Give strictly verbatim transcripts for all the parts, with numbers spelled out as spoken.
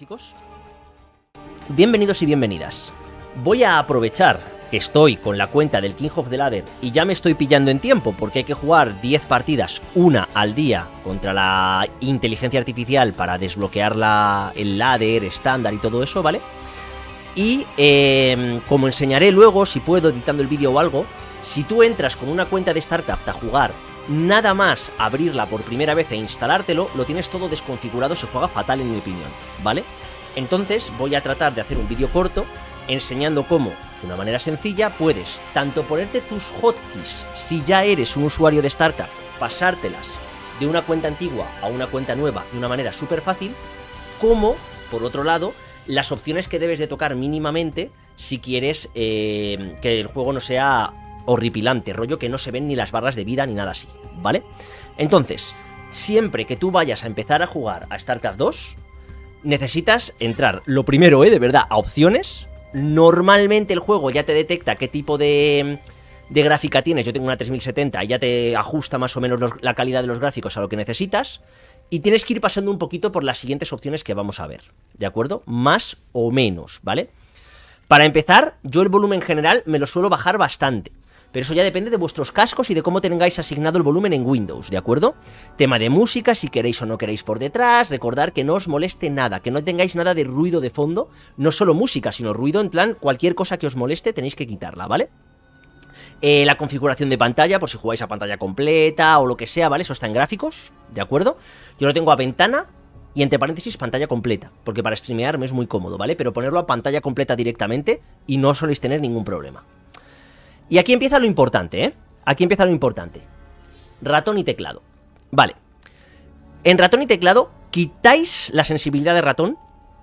chicos? Bienvenidos y bienvenidas. Voy a aprovechar que estoy con la cuenta del King of the Ladder y ya me estoy pillando en tiempo porque hay que jugar diez partidas, una al día, contra la inteligencia artificial para desbloquear la, el ladder estándar y todo eso, ¿vale? Y eh, como enseñaré luego, si puedo, editando el vídeo o algo, si tú entras con una cuenta de StarCraft a jugar, nada más abrirla por primera vez e instalártelo, lo tienes todo desconfigurado, se juega fatal en mi opinión, ¿vale? Entonces voy a tratar de hacer un vídeo corto enseñando cómo, de una manera sencilla, puedes tanto ponerte tus hotkeys si ya eres un usuario de StarCraft, pasártelas de una cuenta antigua a una cuenta nueva de una manera súper fácil, como, por otro lado, las opciones que debes de tocar mínimamente si quieres eh, que el juego no sea horripilante, rollo que no se ven ni las barras de vida ni nada así, ¿vale? Entonces, siempre que tú vayas a empezar a jugar a StarCraft dos, necesitas entrar, lo primero, eh, de verdad, a opciones. Normalmente el juego ya te detecta qué tipo de, de gráfica tienes. Yo tengo una tres mil setenta y ya te ajusta más o menos los, la calidad de los gráficos a lo que necesitas. Y tienes que ir pasando un poquito por las siguientes opciones que vamos a ver, ¿de acuerdo? Más o menos, ¿vale? Para empezar, yo el volumen general me lo suelo bajar bastante, pero eso ya depende de vuestros cascos y de cómo tengáis asignado el volumen en Windows, ¿de acuerdo? Tema de música, si queréis o no queréis por detrás, recordar que no os moleste nada, que no tengáis nada de ruido de fondo, no solo música, sino ruido en plan, cualquier cosa que os moleste tenéis que quitarla, ¿vale? Eh, la configuración de pantalla, por si jugáis a pantalla completa o lo que sea, ¿vale? Eso está en gráficos, ¿de acuerdo? Yo lo tengo a ventana y entre paréntesis pantalla completa, porque para streamear me es muy cómodo, ¿vale? Pero ponerlo a pantalla completa directamente y no soléis tener ningún problema. Y aquí empieza lo importante, ¿eh? Aquí empieza lo importante. Ratón y teclado. Vale. En ratón y teclado, quitáis la sensibilidad de ratón.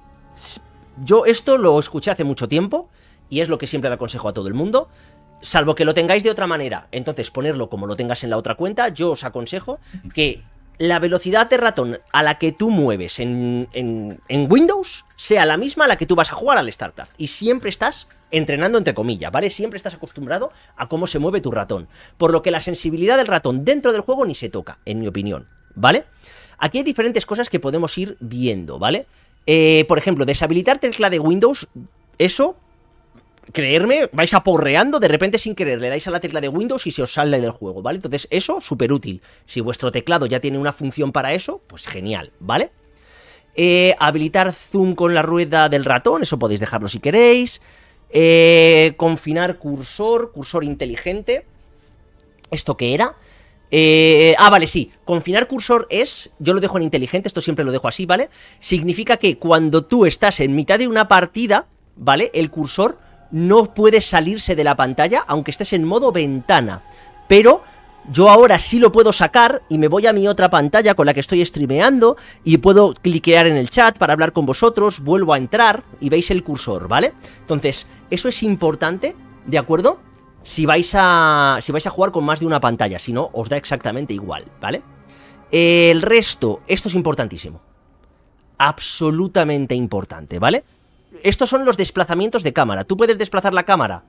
Yo esto lo escuché hace mucho tiempo y es lo que siempre le aconsejo a todo el mundo. Salvo que lo tengáis de otra manera, entonces ponerlo como lo tengas en la otra cuenta, yo os aconsejo que la velocidad de ratón a la que tú mueves en, en, en Windows sea la misma a la que tú vas a jugar al StarCraft. Y siempre estás entrenando entre comillas, ¿vale? Siempre estás acostumbrado a cómo se mueve tu ratón. Por lo que la sensibilidad del ratón dentro del juego ni se toca, en mi opinión, ¿vale? Aquí hay diferentes cosas que podemos ir viendo, ¿vale? Eh, por ejemplo, deshabilitar tecla de Windows, eso, creerme, vais aporreando, de repente sin querer le dais a la tecla de Windows y se os sale del juego, ¿vale? Entonces eso, súper útil. Si vuestro teclado ya tiene una función para eso, pues genial, ¿vale? Eh, habilitar zoom con la rueda del ratón, eso podéis dejarlo si queréis. Eh, confinar cursor, cursor inteligente. ¿Esto qué era? Eh, ah, vale, sí. Confinar cursor es, yo lo dejo en inteligente, esto siempre lo dejo así, ¿vale? Significa que cuando tú estás en mitad de una partida, ¿vale? El cursor no puede salirse de la pantalla, aunque estés en modo ventana. Pero yo ahora sí lo puedo sacar y me voy a mi otra pantalla con la que estoy streameando y puedo cliquear en el chat para hablar con vosotros, vuelvo a entrar y veis el cursor, ¿vale? Entonces, eso es importante, ¿de acuerdo? Si vais a, si vais a jugar con más de una pantalla, si no, os da exactamente igual, ¿vale? El resto, esto es importantísimo. Absolutamente importante, ¿vale? Estos son los desplazamientos de cámara. Tú puedes desplazar la cámara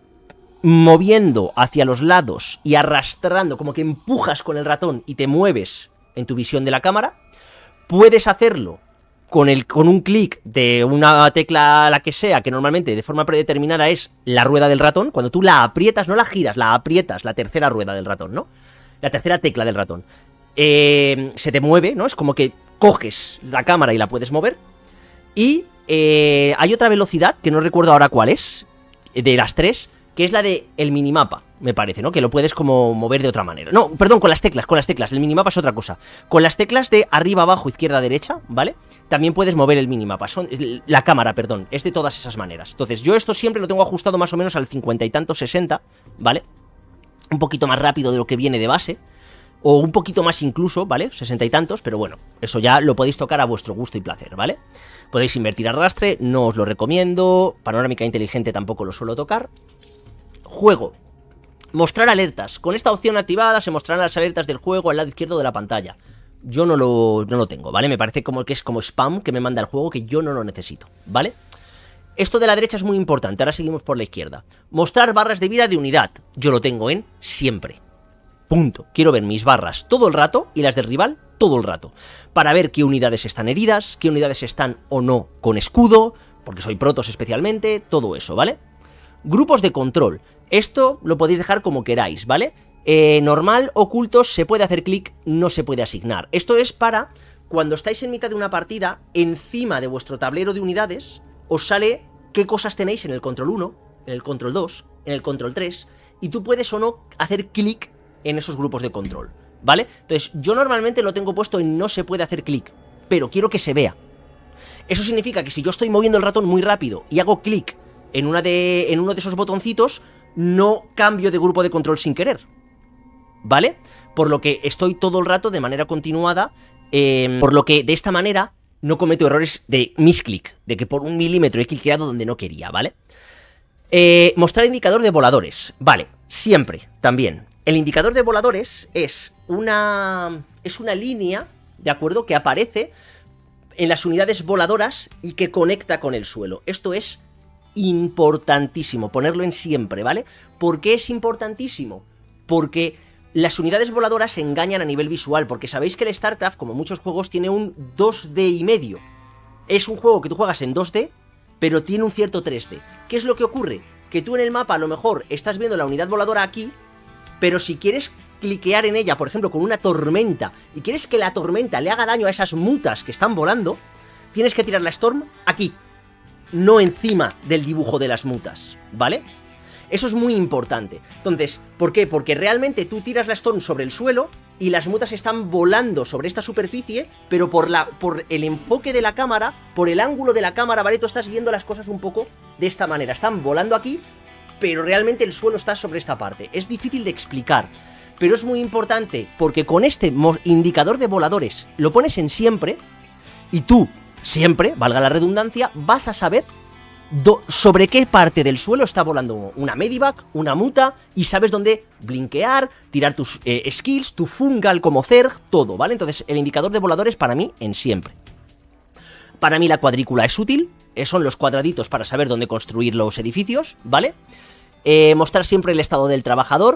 moviendo hacia los lados y arrastrando, como que empujas con el ratón y te mueves en tu visión de la cámara. Puedes hacerlo con, el, con un clic de una tecla, la que sea, que normalmente de forma predeterminada es la rueda del ratón. Cuando tú la aprietas, no la giras, la aprietas, la tercera rueda del ratón, ¿no? La tercera tecla del ratón. Eh, se te mueve, ¿no? Es como que coges la cámara y la puedes mover. Y eh, hay otra velocidad, que no recuerdo ahora cuál es, de las tres, que es la de el minimapa, me parece, ¿no? Que lo puedes como mover de otra manera. No, perdón, con las teclas, con las teclas. El minimapa es otra cosa. Con las teclas de arriba, abajo, izquierda, derecha, ¿vale? También puedes mover el minimapa. Son, la cámara, perdón. Es de todas esas maneras. Entonces, yo esto siempre lo tengo ajustado más o menos al cincuenta y tanto, sesenta, ¿vale? Un poquito más rápido de lo que viene de base. O un poquito más incluso, ¿vale? sesenta y tantos, pero bueno, eso ya lo podéis tocar a vuestro gusto y placer, ¿vale? Podéis invertir arrastre, no os lo recomiendo. Panorámica inteligente tampoco lo suelo tocar. Juego. Mostrar alertas. Con esta opción activada se mostrarán las alertas del juego al lado izquierdo de la pantalla. Yo no lo, no lo tengo, ¿vale? Me parece como que es como spam que me manda el juego, que yo no lo necesito, ¿vale? Esto de la derecha es muy importante. Ahora seguimos por la izquierda. Mostrar barras de vida de unidad. Yo lo tengo en siempre. Punto. Quiero ver mis barras todo el rato y las del rival todo el rato. Para ver qué unidades están heridas, qué unidades están o no con escudo, porque soy protos especialmente, todo eso, ¿vale? Grupos de control. Esto lo podéis dejar como queráis, ¿vale? Eh, normal, ocultos, se puede hacer clic, no se puede asignar. Esto es para cuando estáis en mitad de una partida, encima de vuestro tablero de unidades, os sale qué cosas tenéis en el control uno, en el control dos, en el control tres, y tú puedes o no hacer clic en esos grupos de control, ¿vale? Entonces, yo normalmente lo tengo puesto en no se puede hacer clic, pero quiero que se vea. Eso significa que si yo estoy moviendo el ratón muy rápido y hago clic en, una de, en uno de esos botoncitos, no cambio de grupo de control sin querer, ¿vale? Por lo que estoy todo el rato de manera continuada, eh, por lo que de esta manera no cometo errores de misclick, de que por un milímetro he cliqueado donde no quería, ¿vale? Eh, mostrar indicador de voladores, vale, siempre, también. El indicador de voladores es una, es una línea, ¿de acuerdo?, que aparece en las unidades voladoras y que conecta con el suelo. Esto es importantísimo, ponerlo en siempre, ¿vale? ¿Por qué es importantísimo? Porque las unidades voladoras engañan a nivel visual, porque sabéis que el StarCraft, como muchos juegos, tiene un dos D y medio. Es un juego que tú juegas en dos D, pero tiene un cierto tres D. ¿Qué es lo que ocurre? Que tú en el mapa a lo mejor estás viendo la unidad voladora aquí, pero si quieres cliquear en ella, por ejemplo, con una tormenta, y quieres que la tormenta le haga daño a esas mutas que están volando, tienes que tirar la Storm aquí, no encima del dibujo de las mutas, ¿vale? Eso es muy importante. Entonces, ¿por qué? Porque realmente tú tiras la Storm sobre el suelo y las mutas están volando sobre esta superficie, pero por, la, por el enfoque de la cámara, por el ángulo de la cámara, ¿vale? Tú estás viendo las cosas un poco de esta manera. Están volando aquí, pero realmente el suelo está sobre esta parte. Es difícil de explicar, pero es muy importante porque con este indicador de voladores lo pones en siempre y tú, siempre, valga la redundancia, vas a saber Do, sobre qué parte del suelo está volando una Medivac, una muta, y sabes dónde blinkear, tirar tus eh, skills, tu fungal como Zerg, todo, ¿vale? Entonces el indicador de voladores para mí en siempre. Para mí la cuadrícula es útil, eh, son los cuadraditos para saber dónde construir los edificios, ¿vale? Eh, mostrar siempre el estado del trabajador,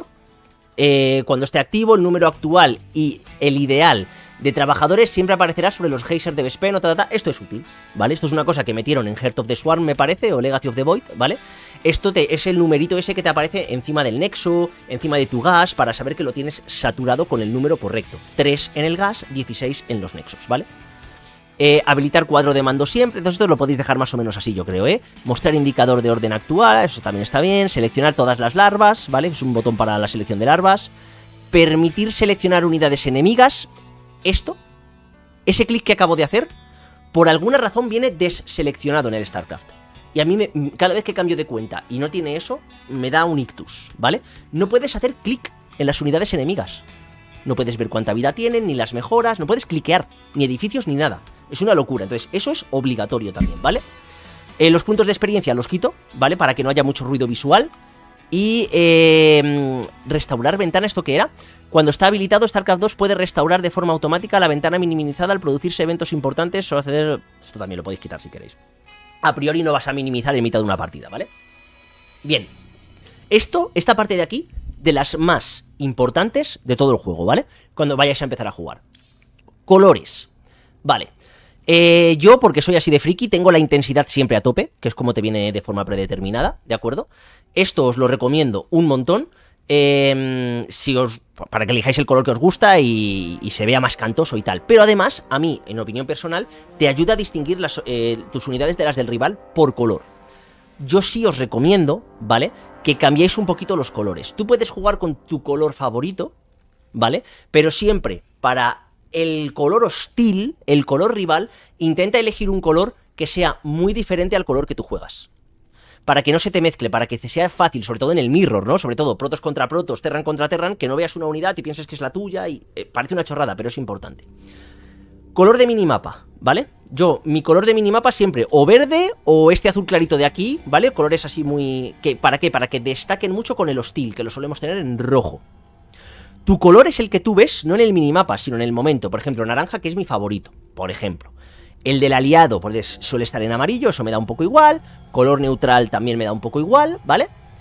eh, cuando esté activo, el número actual y el ideal de trabajadores siempre aparecerá sobre los geysers de Vespeno, ta, ta, ta. Esto es útil, ¿vale? Esto es una cosa que metieron en Heart of the Swarm, me parece, o Legacy of the Void, ¿vale? Esto te, es el numerito ese que te aparece encima del nexo, encima de tu gas, para saber que lo tienes saturado con el número correcto. tres en el gas, dieciséis en los nexos, ¿vale? Eh, habilitar cuadro de mando siempre, entonces esto lo podéis dejar más o menos así, yo creo, ¿eh? Mostrar indicador de orden actual, eso también está bien. Seleccionar todas las larvas, ¿vale? Es un botón para la selección de larvas. Permitir seleccionar unidades enemigas. Esto, ese clic que acabo de hacer, por alguna razón viene deseleccionado en el StarCraft. Y a mí, me, cada vez que cambio de cuenta y no tiene eso, me da un ictus, ¿vale? No puedes hacer clic en las unidades enemigas. No puedes ver cuánta vida tienen, ni las mejoras, no puedes cliquear, ni edificios, ni nada. Es una locura, entonces eso es obligatorio también, ¿vale? Eh, los puntos de experiencia los quito, ¿vale? Para que no haya mucho ruido visual. Y eh, restaurar ventana, ¿esto qué era? Cuando está habilitado, StarCraft dos puede restaurar de forma automática la ventana minimizada al producirse eventos importantes o acceder... Esto también lo podéis quitar si queréis. A priori no vas a minimizar en mitad de una partida, ¿vale? Bien. Esto, esta parte de aquí, de las más importantes de todo el juego, ¿vale? Cuando vayáis a empezar a jugar. Colores. Vale. Eh, yo, porque soy así de friki, tengo la intensidad siempre a tope, que es como te viene de forma predeterminada, ¿de acuerdo? Esto os lo recomiendo un montón. Eh, si os, para que elijáis el color que os gusta y, y se vea más cantoso y tal. Pero además, a mí, en opinión personal, te ayuda a distinguir las, eh, tus unidades de las del rival por color. Yo sí os recomiendo, ¿vale?, que cambiéis un poquito los colores. Tú puedes jugar con tu color favorito, ¿vale? Pero siempre, para el color hostil, el color rival, intenta elegir un color que sea muy diferente al color que tú juegas. Para que no se te mezcle, para que te sea fácil, sobre todo en el mirror, ¿no? Sobre todo protos contra protos, terran contra terran, que no veas una unidad y pienses que es la tuya y... Eh, parece una chorrada, pero es importante. Color de minimapa, ¿vale? Yo, mi color de minimapa siempre o verde o este azul clarito de aquí, ¿vale? Colores así muy... ¿Qué? ¿Para qué? Para que destaquen mucho con el hostil, que lo solemos tener en rojo. Tu color es el que tú ves, no en el minimapa, sino en el momento. Por ejemplo, naranja, que es mi favorito, por ejemplo. El del aliado, pues suele estar en amarillo, eso me da un poco igual. Color neutral también me da un poco igual, ¿vale?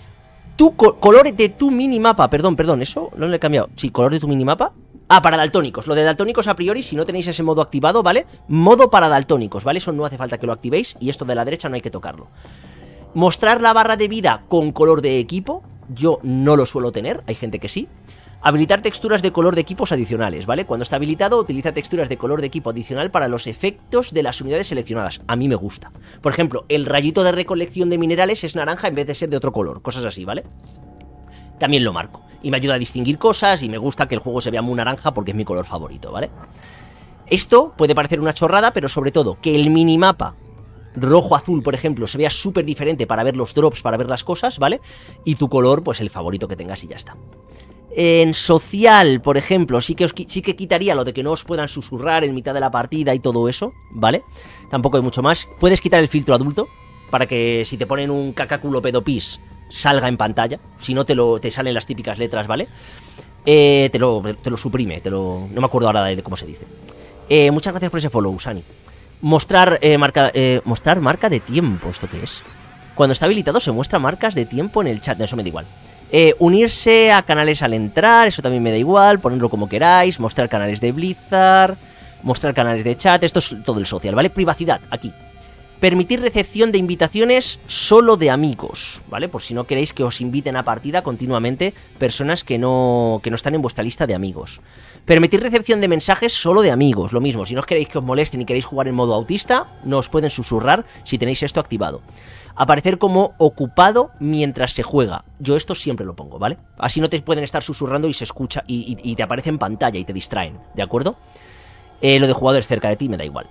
Tu co color de tu minimapa, perdón, perdón, eso no lo he cambiado. Sí, color de tu minimapa. Ah, para daltónicos, lo de daltónicos a priori, si no tenéis ese modo activado, ¿vale? Modo para daltónicos, ¿vale? Eso no hace falta que lo activéis y esto de la derecha no hay que tocarlo. Mostrar la barra de vida con color de equipo, yo no lo suelo tener, hay gente que sí. Habilitar texturas de color de equipos adicionales, ¿vale? Cuando está habilitado, utiliza texturas de color de equipo adicional para los efectos de las unidades seleccionadas. A mí me gusta. Por ejemplo, el rayito de recolección de minerales es naranja en vez de ser de otro color, cosas así, ¿vale? También lo marco. Y me ayuda a distinguir cosas y me gusta que el juego se vea muy naranja porque es mi color favorito, ¿vale? Esto puede parecer una chorrada, pero sobre todo que el minimapa rojo-azul, por ejemplo, se vea súper diferente para ver los drops, para ver las cosas, ¿vale? Y tu color, pues el favorito que tengas y ya está. En social, por ejemplo, sí que, os, sí que quitaría lo de que no os puedan susurrar en mitad de la partida y todo eso, ¿vale? Tampoco hay mucho más. Puedes quitar el filtro adulto para que si te ponen un cacaculo pedopis salga en pantalla. Si no, te, lo, te salen las típicas letras, ¿vale? Eh, te, lo, te lo suprime, te lo, no me acuerdo ahora de cómo se dice. Eh, muchas gracias por ese follow, Sani. Mostrar, eh, marca, eh, mostrar marca de tiempo, ¿esto qué es? Cuando está habilitado se muestra marcas de tiempo en el chat, no, eso me da igual. Eh, unirse a canales al entrar, eso también me da igual, ponerlo como queráis, mostrar canales de Blizzard, mostrar canales de chat, esto es todo el social, ¿vale? Privacidad, aquí. Permitir recepción de invitaciones solo de amigos, ¿vale? Por si no queréis que os inviten a partida continuamente personas que no, que no están en vuestra lista de amigos. Permitir recepción de mensajes solo de amigos, lo mismo, si no os queréis que os molesten y queréis jugar en modo autista, no os pueden susurrar si tenéis esto activado. Aparecer como ocupado mientras se juega, yo esto siempre lo pongo, ¿vale? Así no te pueden estar susurrando y se escucha y, y, y te aparece en pantalla y te distraen, ¿de acuerdo? Eh, lo de jugadores cerca de ti me da igual.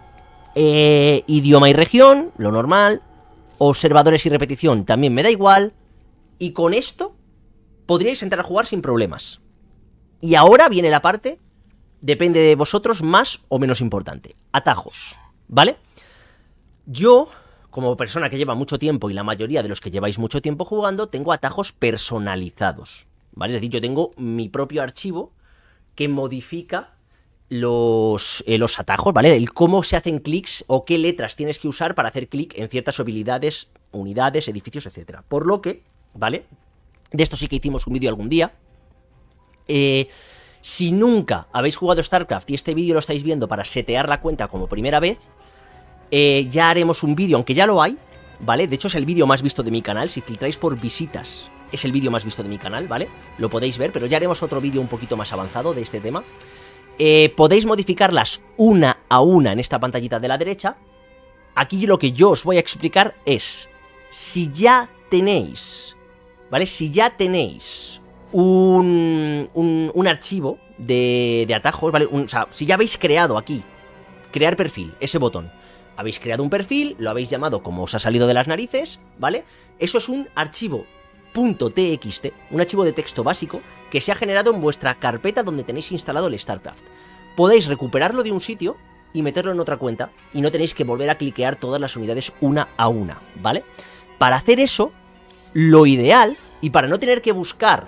Eh, idioma y región, lo normal. Observadores y repetición también me da igual. Y con esto podríais entrar a jugar sin problemas. Y ahora viene la parte, depende de vosotros, más o menos importante. Atajos, ¿vale? Yo, como persona que lleva mucho tiempo, y la mayoría de los que lleváis mucho tiempo jugando, tengo atajos personalizados, ¿vale? Es decir, yo tengo mi propio archivo que modifica Los, eh, los atajos, ¿vale? El cómo se hacen clics o qué letras tienes que usar para hacer clic en ciertas habilidades, unidades, edificios, etcétera. Por lo que, ¿vale? De esto sí que hicimos un vídeo algún día. Eh, si nunca habéis jugado StarCraft y este vídeo lo estáis viendo para setear la cuenta como primera vez, eh, ya haremos un vídeo, aunque ya lo hay, ¿vale? De hecho es el vídeo más visto de mi canal, si filtráis por visitas, es el vídeo más visto de mi canal, ¿vale? Lo podéis ver, pero ya haremos otro vídeo un poquito más avanzado de este tema. Eh, podéis modificarlas una a una en esta pantallita de la derecha. Aquí lo que yo os voy a explicar es, si ya tenéis, ¿vale? Si ya tenéis un, un, un archivo de, de atajos, ¿vale? Un, o sea, si ya habéis creado aquí, crear perfil, ese botón, habéis creado un perfil, lo habéis llamado como os ha salido de las narices, ¿vale? Eso es un archivo .txt, un archivo de texto básico que se ha generado en vuestra carpeta donde tenéis instalado el StarCraft. Podéis recuperarlo de un sitio y meterlo en otra cuenta y no tenéis que volver a cliquear todas las unidades una a una, ¿vale? Para hacer eso, lo ideal, y para no tener que buscar...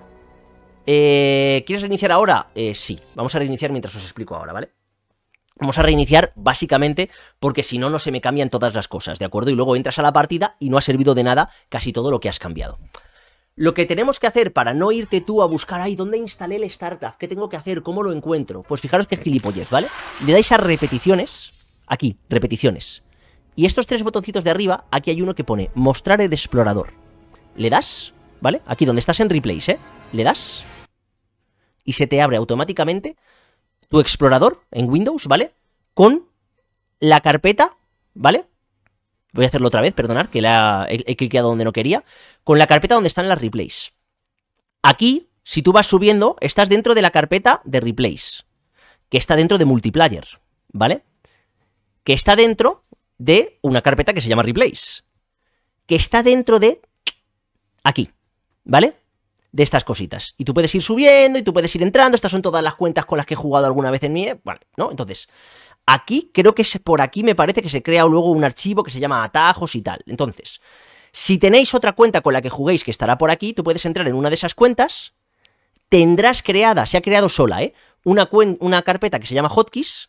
Eh, ¿Quieres reiniciar ahora? Eh, sí, vamos a reiniciar mientras os explico ahora, ¿vale? Vamos a reiniciar básicamente porque si no, no se me cambian todas las cosas, ¿de acuerdo? Y luego entras a la partida y no ha servido de nada casi todo lo que has cambiado. Lo que tenemos que hacer para no irte tú a buscar, ay, ¿dónde instalé el StarCraft? ¿Qué tengo que hacer? ¿Cómo lo encuentro? Pues fijaros que gilipollez, ¿vale? Le dais a repeticiones, aquí, repeticiones. Y estos tres botoncitos de arriba, aquí hay uno que pone mostrar el explorador. Le das, ¿vale? Aquí donde estás en replays, ¿eh? Le das y se te abre automáticamente tu explorador en Windows, ¿vale? Con la carpeta, ¿vale? Voy a hacerlo otra vez, perdonad, que la he, he cliqueado donde no quería. Con la carpeta donde están las replays. Aquí, si tú vas subiendo, estás dentro de la carpeta de replays, que está dentro de multiplayer, ¿vale? Que está dentro de una carpeta que se llama replays, que está dentro de aquí, ¿vale? De estas cositas. Y tú puedes ir subiendo y tú puedes ir entrando. Estas son todas las cuentas con las que he jugado alguna vez en mi... Vale, ¿no? Entonces... Aquí, creo que es por aquí me parece que se crea luego un archivo que se llama atajos y tal. Entonces, si tenéis otra cuenta con la que juguéis que estará por aquí, tú puedes entrar en una de esas cuentas, tendrás creada, se ha creado sola, ¿eh? Una, una carpeta que se llama hotkeys,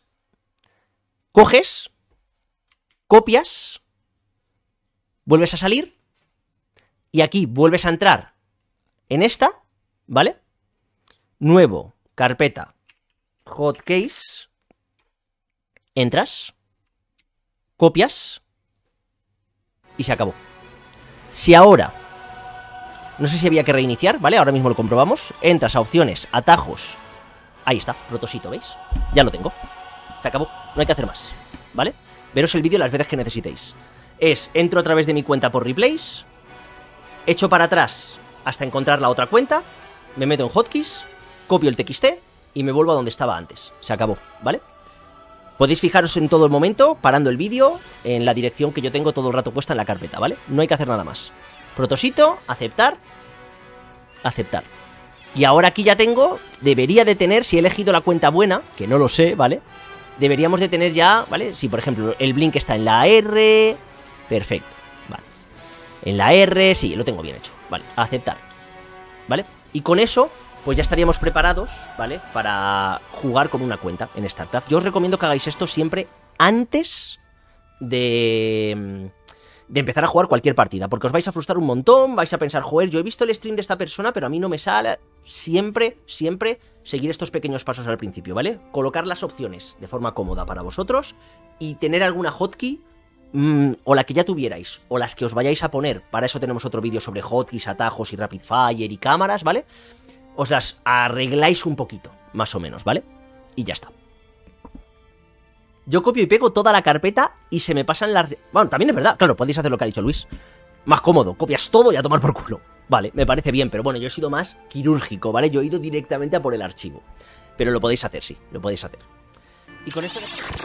coges, copias, vuelves a salir, y aquí vuelves a entrar En esta, ¿vale? Nuevo, carpeta, hotkeys, entras, copias y se acabó. Si ahora, no sé si había que reiniciar, ¿vale? Ahora mismo lo comprobamos. Entras a opciones, atajos. Ahí está, protosito, ¿veis? Ya lo tengo. Se acabó, no hay que hacer más, ¿vale? Veros el vídeo las veces que necesitéis. Es, entro a través de mi cuenta por replays, echo para atrás hasta encontrar la otra cuenta, me meto en hotkeys, copio el T X T y me vuelvo a donde estaba antes. Se acabó, ¿vale? Podéis fijaros en todo el momento, parando el vídeo, en la dirección que yo tengo todo el rato puesta en la carpeta, ¿vale? No hay que hacer nada más. Protosito, aceptar, aceptar. Y ahora aquí ya tengo, debería de tener, si he elegido la cuenta buena, que no lo sé, ¿vale? Deberíamos de tener ya, ¿vale? Si por ejemplo el blink está en la R, perfecto, vale. En la R, sí, lo tengo bien hecho, vale, aceptar, ¿vale? Y con eso, pues ya estaríamos preparados, ¿vale? Para jugar con una cuenta en StarCraft. Yo os recomiendo que hagáis esto siempre antes de... de empezar a jugar cualquier partida, porque os vais a frustrar un montón, vais a pensar, joder, yo he visto el stream de esta persona, pero a mí no me sale. Siempre, siempre seguir estos pequeños pasos al principio, ¿vale? Colocar las opciones de forma cómoda para vosotros y tener alguna hotkey, mmm, o la que ya tuvierais, o las que os vayáis a poner. Para eso tenemos otro vídeo sobre hotkeys, atajos y rapid fire y cámaras, ¿vale? Os las arregláis un poquito, más o menos, ¿vale? Y ya está. Yo copio y pego toda la carpeta y se me pasan las... Bueno, también es verdad, claro, podéis hacer lo que ha dicho Luis. Más cómodo, copias todo y a tomar por culo. Vale, me parece bien, pero bueno, yo he sido más quirúrgico, ¿vale? Yo he ido directamente a por el archivo. Pero lo podéis hacer, sí, lo podéis hacer. Y con esto...